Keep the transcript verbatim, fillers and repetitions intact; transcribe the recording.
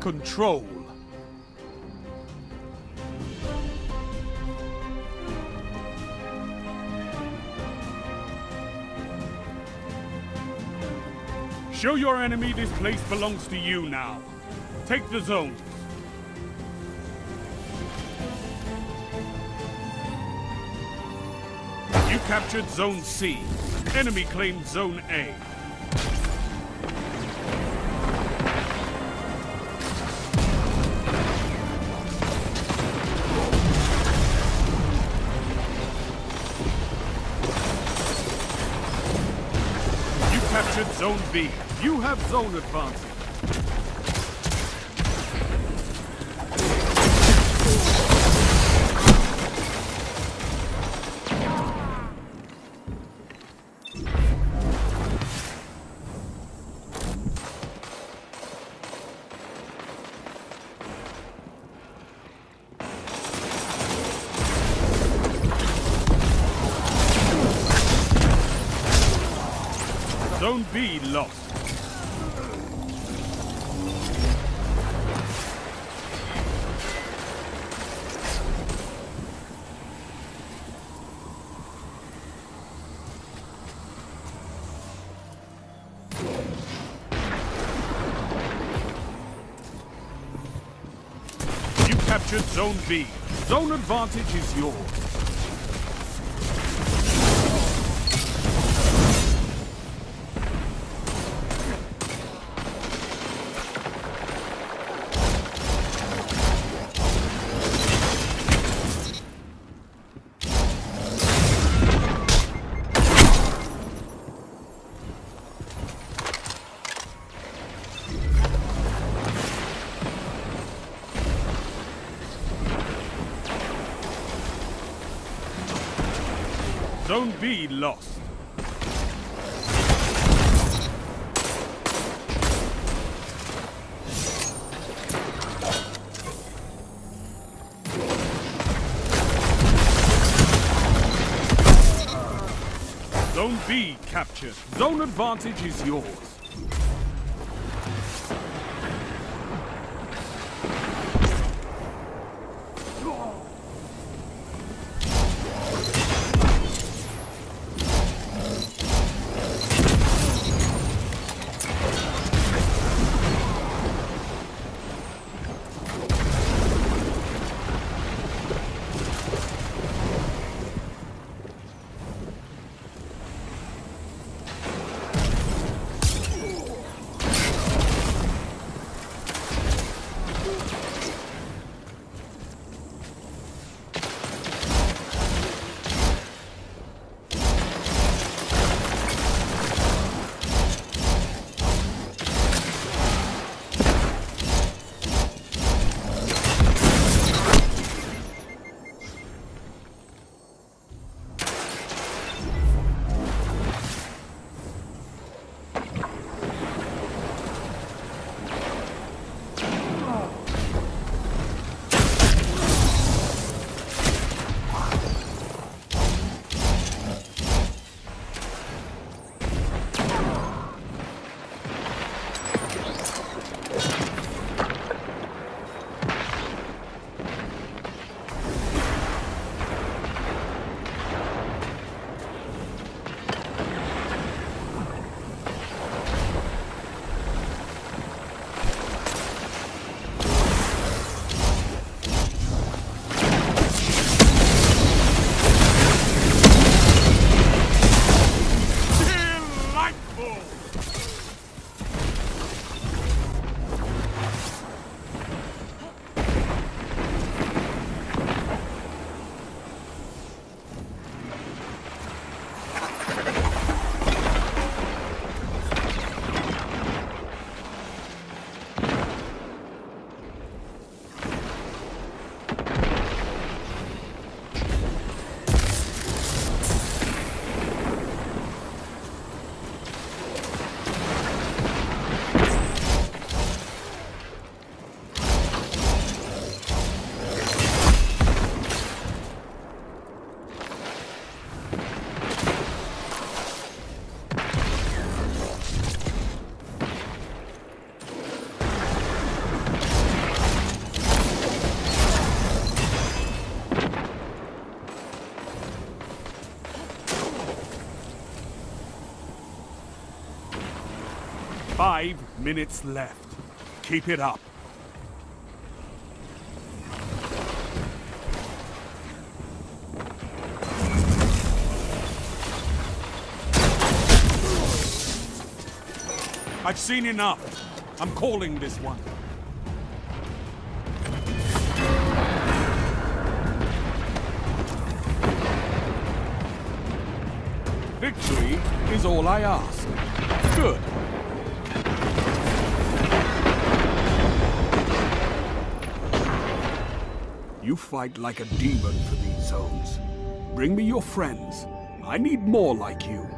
control. Show your enemy this place belongs to you now. Take the zones. You captured Zone C. Enemy claimed Zone A. You captured Zone B. You have zone advantage. Zone B lost. You captured Zone B. Zone advantage is yours. Zone B lost. Zone B captured. Zone advantage is yours. Five minutes left. Keep it up. I've seen enough. I'm calling this one. Victory is all I ask. Good. You fight like a demon for these zones. Bring me your friends. I need more like you.